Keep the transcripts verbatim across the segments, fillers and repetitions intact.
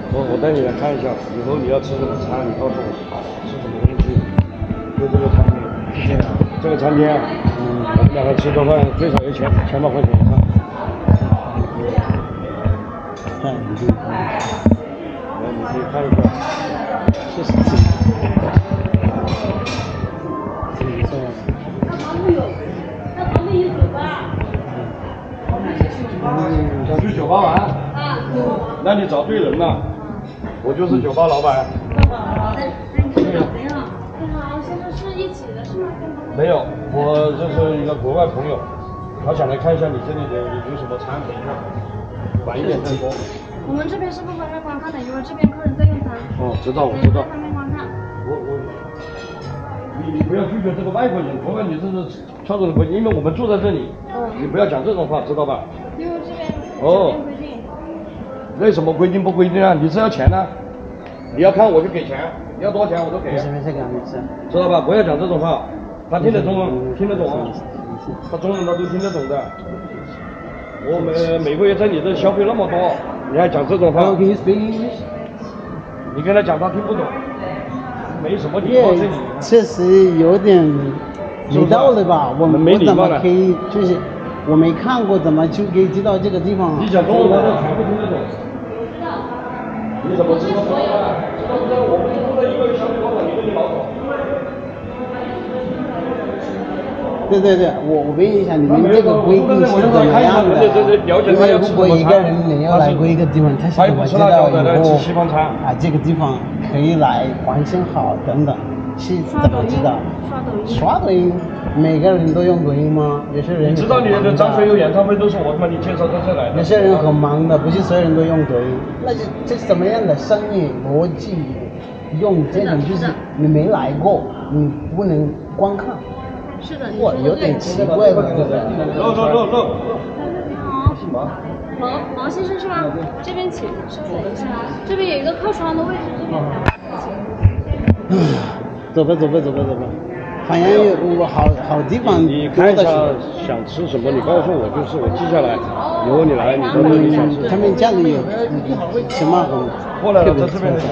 我我带你来看一下，以后你要吃什么餐，你告诉我吃什么东西。就这个餐厅，是这样。这个餐厅啊，嗯，我们两个吃顿饭最少一千千把块钱以上。 看你可以看， 来，你可以看一下。 这是自己。自己做的。那旁边有，那旁边有酒吧。 嗯，想去酒吧玩？啊。那你找对人了，我就是酒吧老板。 哎，你好，你好，你好，现在是一起的是吗？ 没有，我这是一个国外朋友，他想来看一下你这里的有什么餐可以看，晚一点再说。 我们这边是不方便观看的，因为这边客人在用餐。 哦，知道，我知道。 不方便观看。 我我，你你不要拒绝这个外国人，除非你这是跳着的规矩，因为我们住在这里，嗯，你不要讲这种话，知道吧？ 因为这边哦， 规定。 为什么规定不规定啊？你是要钱呢？你要看我就给钱，你要多少钱我都给。 没事没事，哥没事。 知道吧？不要讲这种话，他听得中文，听得懂啊，他中文他都听得懂的。我们每个月在你这消费那么多，你还讲这种话？ Can you speak English？ 你跟他讲他听不懂，没什么礼貌这里。 确实有点没道理吧？我没礼貌了。 我怎么可以就是我没看过，怎么就可以知道这个地方？ 你讲中文他都全部听得懂。你怎么知道？知道不知道？我们住在一个小区多少，你跟你老总。 对对对，我我问一下，你们这个规定是怎么样的？因为如果一个人没有来过一个地方，他是怎么知道以后啊这个地方可以来环境好等等，是怎么知道？ 刷抖音。 刷抖音，每个人都用抖音吗？有些人你知道你的张学友演唱会都是我他妈你介绍到这来的。 有些人很忙的，不是所有人都用抖音。那这这什么样的商业逻辑？用这种就是你没来过，你不能观看。 是的， 哇，有点奇怪了，这个。 走走走走。 你好。毛毛先生是吗？这边请，稍等一下，这边有一个靠窗的位置，这边。 嗯，走吧走吧走吧走吧，好像有我好好地方。 你看一下想吃什么，你告诉我，就是我记下来，以后你来你说你想吃。 他们家里有什么很过来了，在这边的。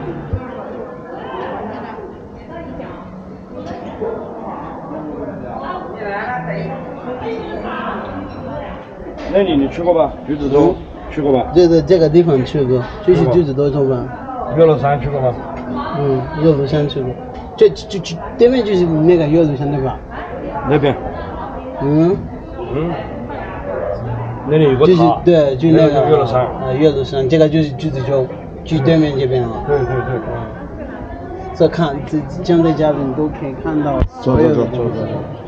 那里你去过吧？橘子洲去过吧？ 对对，这个地方去过，就是橘子洲中吧。 岳麓山去过吗？ 嗯，岳麓山去过，这就就对面就是那个岳麓山对吧？ 那边。 嗯。 嗯。那里有个塔。 就是对，就那个岳麓山。 啊，岳麓山，这个就是橘子洲，就对面这边啊。 对对对。 这看这这样在家里你都可以看到所有的东西。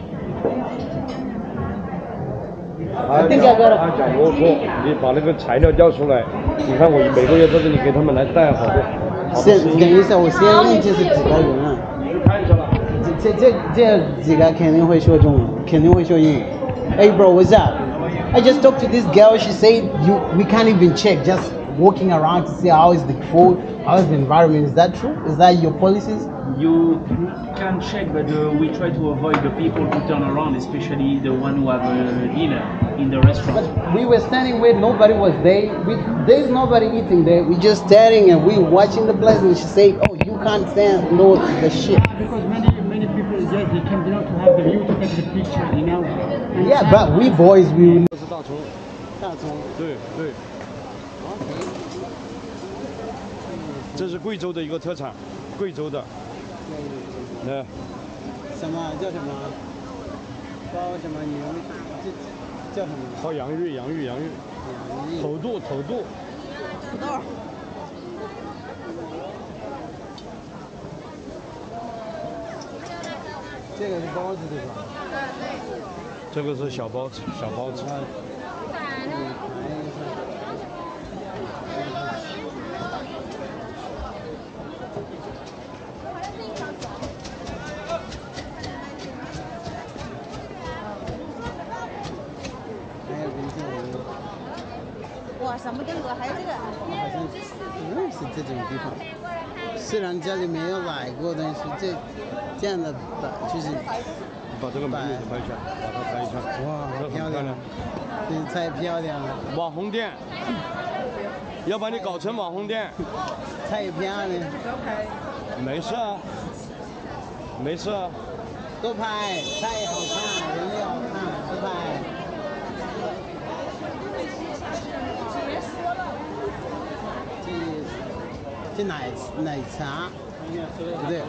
他他讲啰嗦，你把那个材料调出来。你看我每个月在这里给他们来带好多。 先等一下，我先问这是几个人啊？ 你去看一下吧。 这这这这几个肯定会说中文，肯定会说英语。Hey bro, what's up? I just talked to this girl. She said you we can't even check, just walking around to see how is the food, how is the environment. Is that true? Is that your policies? You can check, but uh, we try to avoid the people to turn around, especially the one who have a dinner in the restaurant. But we were standing where nobody was there. We, there's nobody eating there. We just standing and we watching the place. And she said, "Oh, you can't stand no the shit." Because many many people just they come down to have the view to take the picture, you know. And yeah, but we boys we. 这是大葱。 大葱。 对对。这是贵州的一个特产，贵州的。对。 什么叫什么？包什么牛？这叫什么？ 包洋芋，洋芋，洋芋。头肚，头肚。 土豆。 这个是包子对吧？ 这个是小包子，小包子。 哇，什么店主还有这个？ 好像不认识这种地方。虽然家里没有来过，但是这这样的摆就是把这个美女拍一下，把它拍一下。 哇，漂亮，这太漂亮了。 网红店。 要把你搞成网红店。 拍一片啊你。 没事啊，没事啊。 多拍，菜好看，人也好看，多拍。这这奶奶茶，不对。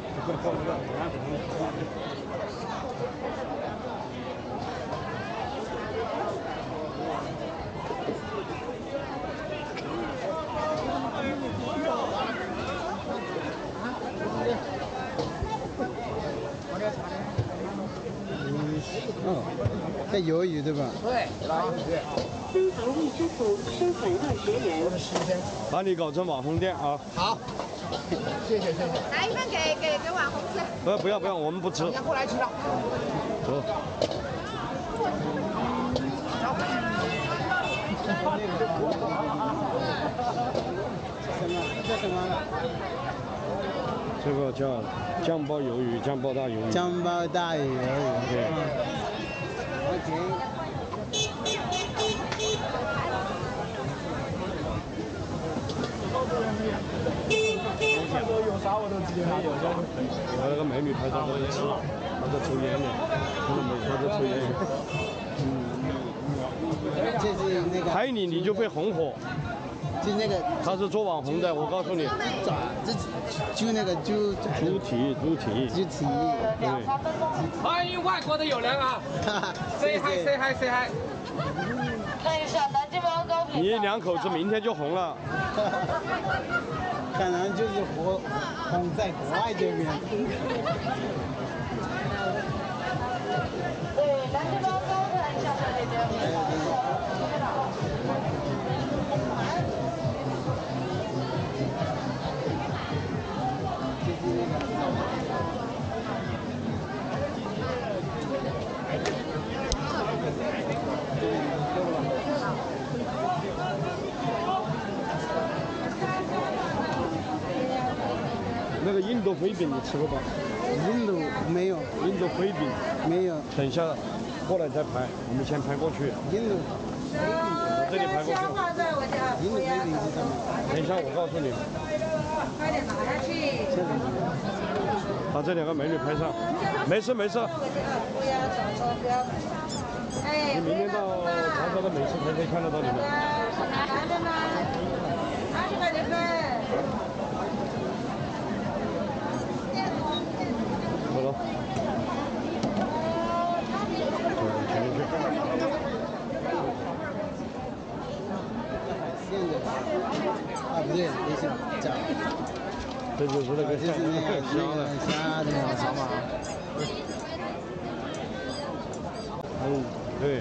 哦，在鱿鱼对吧？对， 中华卫生府生产二学员。 把你搞成网红店啊！ 好，谢谢谢谢。 来一份给给给网红吃。 不要不要不要，我们不吃。 过来吃了。 走。 什么？这什么？ 这个叫酱爆鱿鱼，酱爆大鱿鱼。 酱爆大鱿鱼。 对。 OK。有啥我都直接没有。 我那个美女拍照，她在吃，她在抽烟呢，看到没？她在抽烟。 嗯。这是那个。 拍你你就会红火。 就那个， 他是做网红的，我告诉你， 这就那个就猪蹄，猪蹄， 猪蹄， 对。 欢迎外国的友人啊 ！Say hi, say hi, say hi。 看一下南京王高品。 你两口子明天就红了。 可能就是红红在国外这边。 对，南京王高看一下这边。 那个印度飞饼你吃过吧？ 印度没有， 印度飞饼没有。 等一下过来再拍，我们先拍过去。 印度飞饼， 我这里拍过去。 印度飞饼是什么？ 等一下我告诉你。 快点拿下去。 把这两个美女拍上，没事没事。 不要走错，不要。哎。 你明天到长沙的美食城可以看得到你们。 拿着呢，二十块钱份。 好了，前面去。 现在啊，不对，这是炸。 这就是那个这是那个虾的虾的啥嘛？ 嗯，对。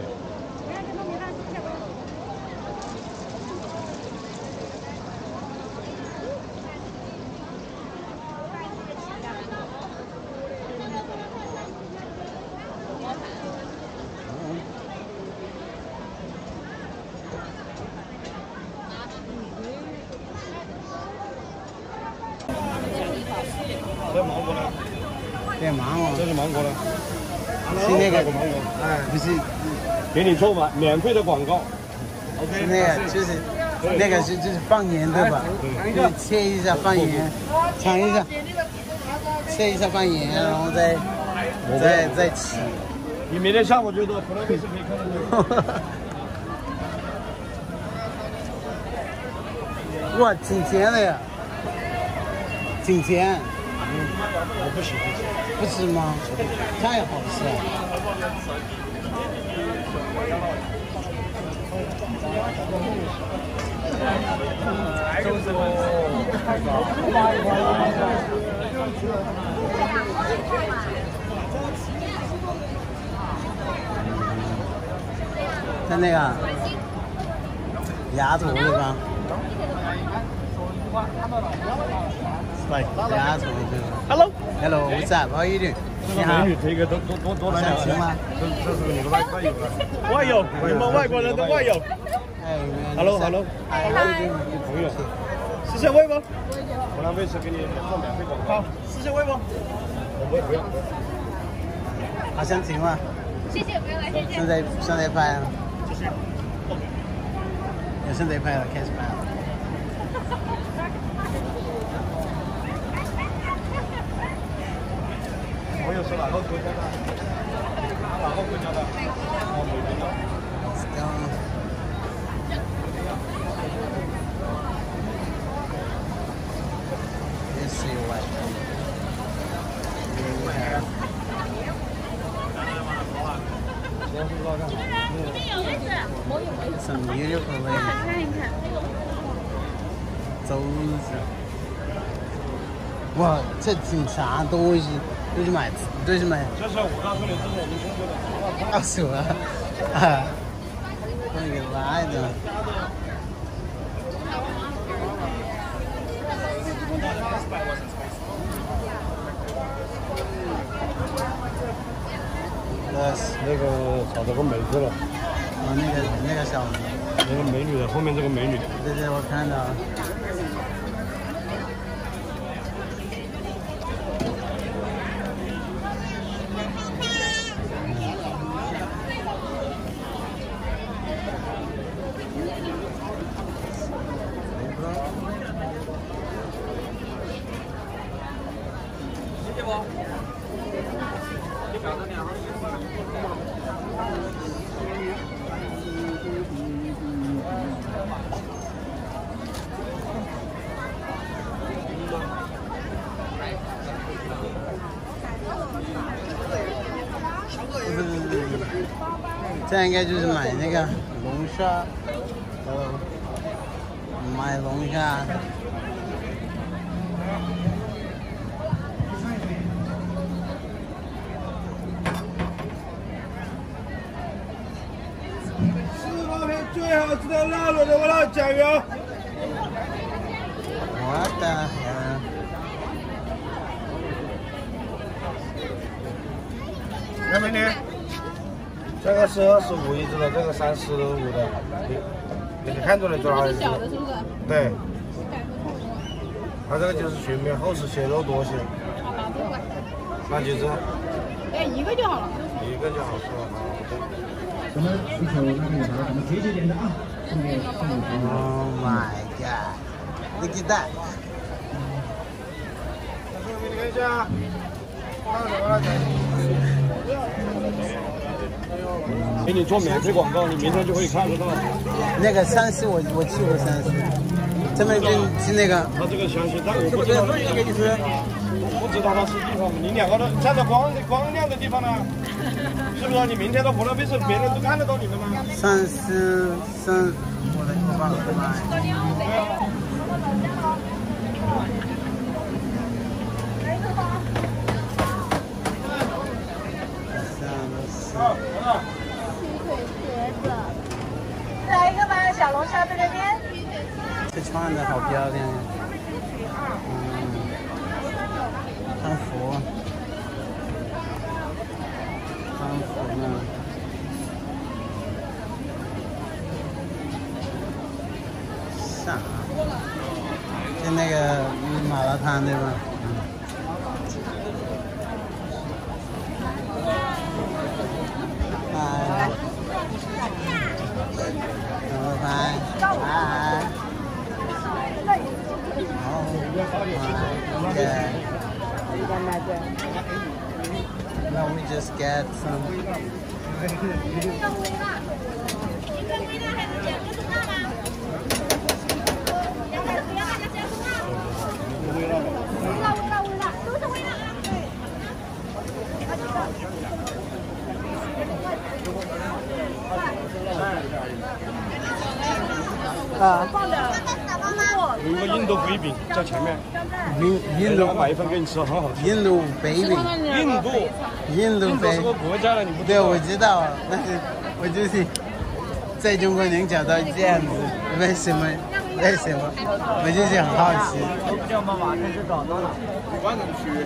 这芒果呢？ 对，芒果。 这是芒果呢？ 是那个芒果。 哎，不是， 给你做完免费的广告。 是那个，就是那个是就是放盐对吧？就切一下放盐，尝一下，切一下放盐，然后再再再吃。 你明天下午就到湖南卫视可以看到。 哇，挺甜的呀，挺甜。 我不喜欢吃。 不吃吗？太好吃了。看那个鸭头对吧？对，鸭头对吧 Hello. Hello, what's up? How are you doing? 你好。美女这个多多多多想行吗？ 这这是你的外外友了。 外友，你们外国人的外友。 哎 ，Hello Hello， 嗨， 朋友， 私信微博。 湖南卫视给你做免费广告。 好，私信微博。 我不不要。 好想请吗？ 谢谢，不用了，谢谢。 现在现在拍啊。 谢谢。 也是得拍了，开始拍了。 我又是哪个国家的？哪个国家的？我没听到。 Let's see what we have. 什么有口味？ 看一看。 周子。哇，这挺啥东西？都是买，都是买。 这是我告诉你，这是我们中国的。 告诉我，啊，那个来的。 那个找到个妹子了。 哦，那个那个小， 那个美女的后面这个美女。 对对，我看到了。 谢谢不？你搞得两行。 这样应该就是买那个龙虾，呃，买龙虾。 四毛钱最好吃的辣卤的我老酱油。 我的天！ 看美女。这个是二十五一只的，这个三十五的，你你看出来多少一只？小的是不是？对。它这个就是全面厚实些，肉多些。拿几只？ 哎，一个就好了。 一个就好是吧？ 咱们需求那个啥，咱们贴切点的啊。 Oh my god! Look at that! 给你看一下，看什么了？给你做免费广告，你明天就可以看得到。 那个山西我我去过山西，这边就是那个。 他这个详细，但我不知道。我不知道它是地方，你两个都站在光光亮的地方呢，是不是？你明天到湖南卫视，别人都看得到你们吗？ 山西山，我的我爸我妈。 对啊。 来一个吧，小龙虾在那边。 这穿的好漂亮呀！嗯，汉服，汉服呢？啥？就那个麻辣烫对吧？哎。Bye. Bye. Oh my god. Now we just get some.啊， 有一个印度飞饼在前面， 印印度买一份给你吃，很好吃。 印度飞饼， 印度， 印度飞是个国家了，你不对，我知道，但是我就是在中国能找到这样子，为什么？为什么？我就是很好奇。 叫妈妈，这是找到了。 万人区。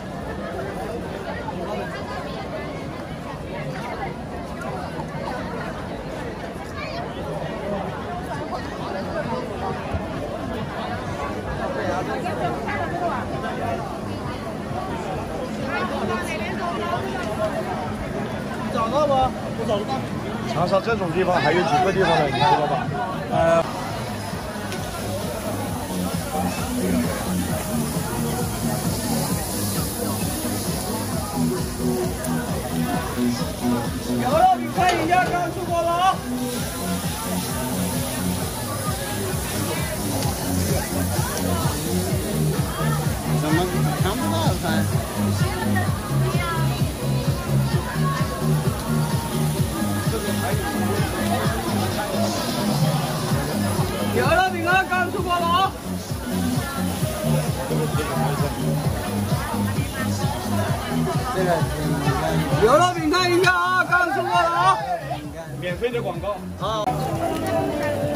找到吗？我找得到。 长沙这种地方还有几个地方呢？你知道吧？呃。 评价刚出国了。 怎么看不到噻？ 有了饼干刚出国了。 这个有了饼干一下啊，刚出国了啊。免费的广告啊。